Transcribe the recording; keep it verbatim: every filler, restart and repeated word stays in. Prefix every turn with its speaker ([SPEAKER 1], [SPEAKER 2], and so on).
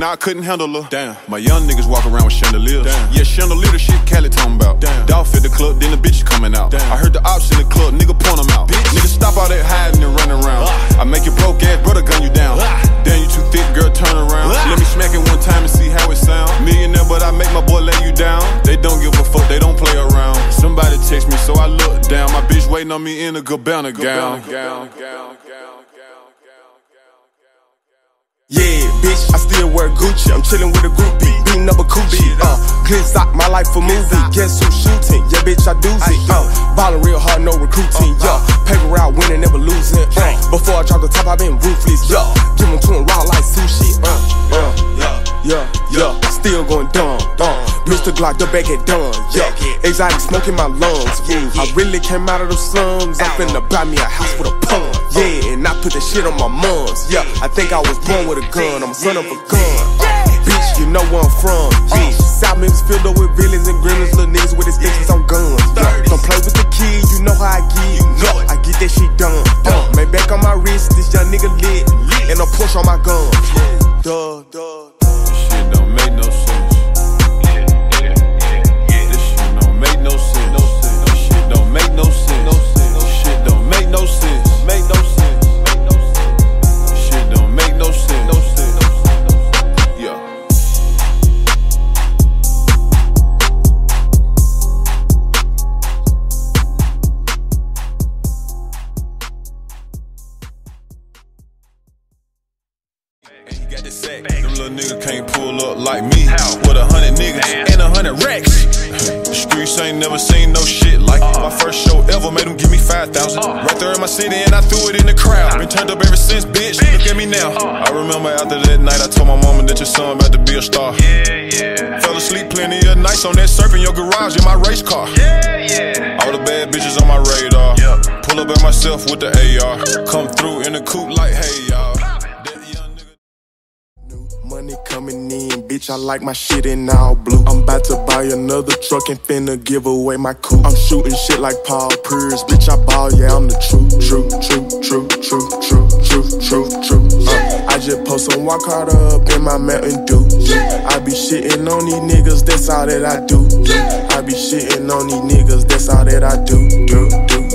[SPEAKER 1] now I couldn't handle her. Damn. My young niggas walk around with chandeliers. Damn. Yeah, chandelier the shit Cali talking about. Damn. Dolph at the club, then the bitches coming out. Damn. I heard the ops in the club, nigga point them out. Bitch. Nigga stop all that hiding and running around. Ah. I make your broke ass brother gun you down. Ah. Damn, you too thick, girl, turn around. Ah. Let me smack it one time and see how it sound. Millionaire, but I make my boy lay you down. They don't give a fuck, they don't play around. Somebody text me, so I look down. My bitch waiting on me in a Gabbana gown. gown, gown.
[SPEAKER 2] Yeah, bitch, I still wear Gucci. I'm chillin' with a groupie, beating up a coochie. Uh, glitz out, my life a movie. Guess who's shooting? Yeah, bitch, I do it. Uh, ballin' real hard, no recruiting. Yeah, paper out, winning, never losing. Uh, before I drop the top, I been ruthless. Yeah, give them to him raw like sushi. Uh, uh, yeah, yeah, yeah, still going dumb, dumb. Mister Glock, the bag get done. Yeah, exotic smoke in my lungs. Yeah, I really came out of the slums. I'm finna buy me a house with a pun. Yeah, and I put the shit on my mums. Yeah, I think I was born with a gun. I'm a son of a gun. Uh, bitch, you know where I'm from. Yeah, South Memphis filled up with villains and gremlins, little niggas with extensions on guns. Yeah, don't play with the kid, you know how I get. Yeah, I get that shit done. Uh, Made back on my wrist, this young nigga lit, and a push on my gun. Duh, duh.
[SPEAKER 1] This shit don't make no sense. This shit don't make no sense. This shit don't make no sense. This shit don't make no sense. Make no sense. This shit don't make no sense. No sense. Yeah. He got the sack. Them little niggas can't pull up like me. With a hundred niggas and a hundred racks. The streets ain't never seen no shit like it. My first show ever made them give me five thousand. Right there in my city and I threw it in the crowd. Been turned up ever since, bitch. Look at me now. I remember after that night I told my mama that your son about to be a star. Yeah, yeah. Fell asleep plenty of nights on that surf in your garage in my race car. Yeah, yeah. All the bad bitches on my radar. Yep. Pull up at myself with the A R. Come through in the coupe like, hey y'all.
[SPEAKER 2] Money coming in, bitch, I like my shit in all blue. I'm about to buy another truck and finna give away my coupe. I'm shooting shit like Paul Pierce, bitch, I ball, yeah, I'm the truth, true, true, true, true, true, true, true, true. Uh, I just post some walk hard up in my Mountain Dew. I be shitting on these niggas, that's all that I do. I be shitting on these niggas, that's all that I do, do, do.